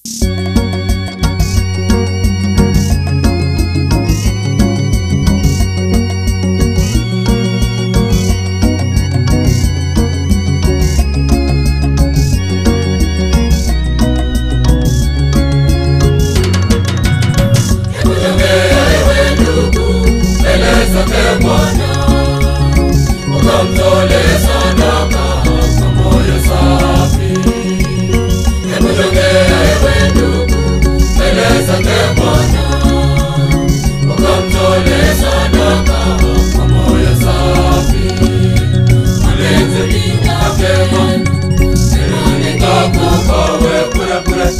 Ukamtolee sadaka kwa moyo safi. Hebu jongea ewe ndugu, mbele zake Bwana. Ukamtolee sadaka kwa moyo safi. Mapenzi yake Bwana, tena nikakupa wewe bure bure.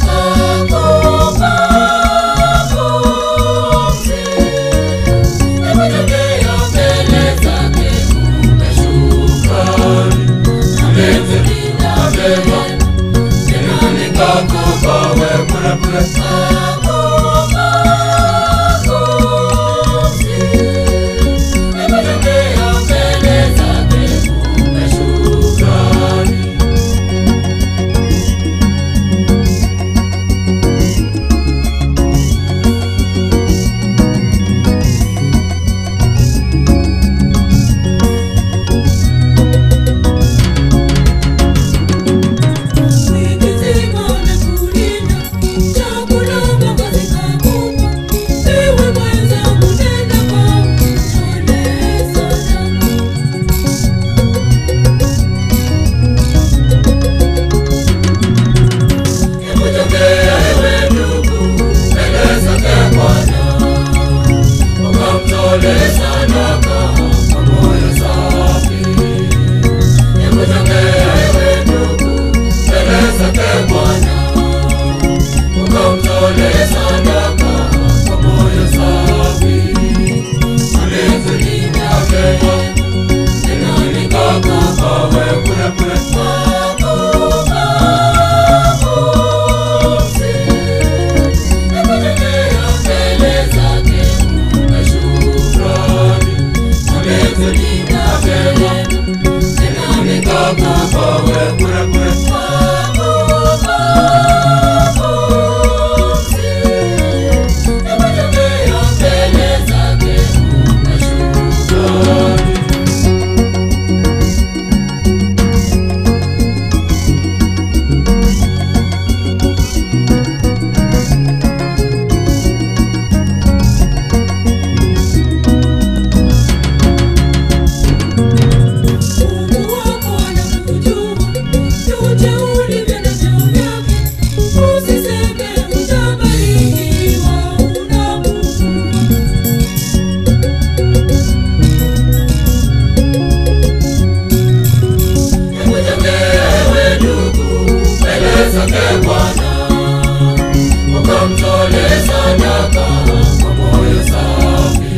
Ukamtolee sadaka kwa moyo safi.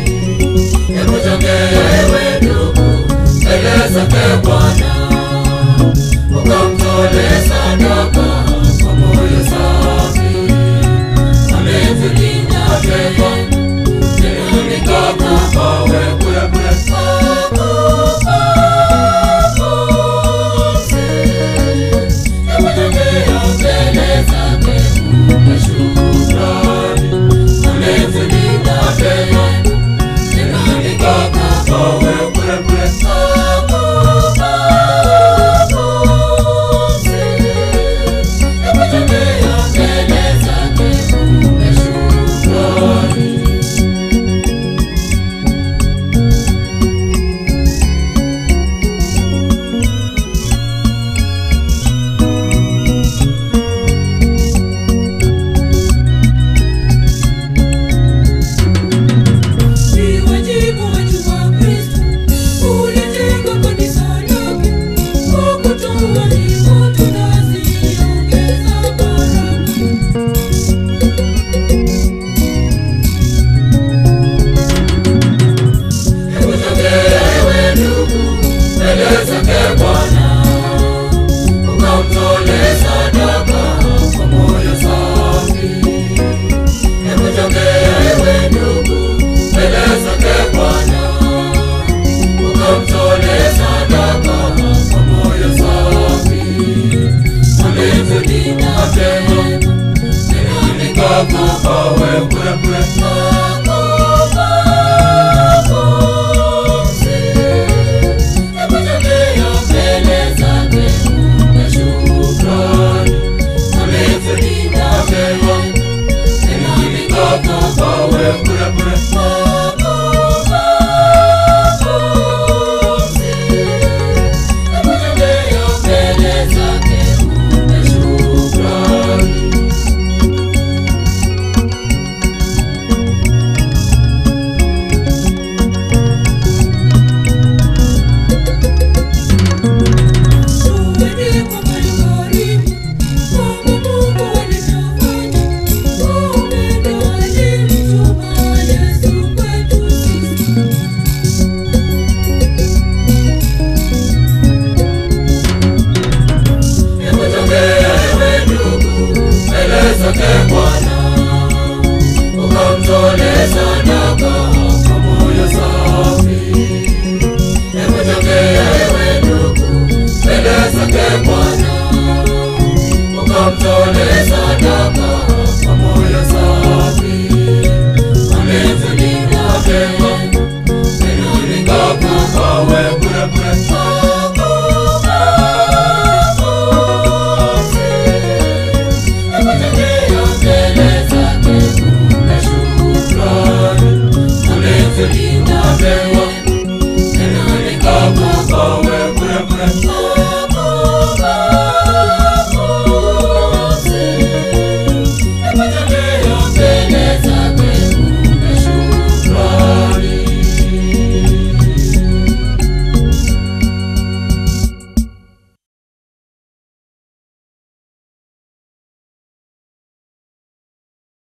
Hebu jongea ewe ndugu, mbele zake Bwana. Ukamtolee sadaka kwa moyo safi. Mapenzi yake Bwana, tena nikakupa wewe bure bure. Ukamtolee sadaka kwa moyo safi. Hebu jongea ewe ndugu, mbele zake Bwana. Ukamtolee sadaka kwa moyo safi. Mapenzi yake Bwana, nitakupa wewe bure bure.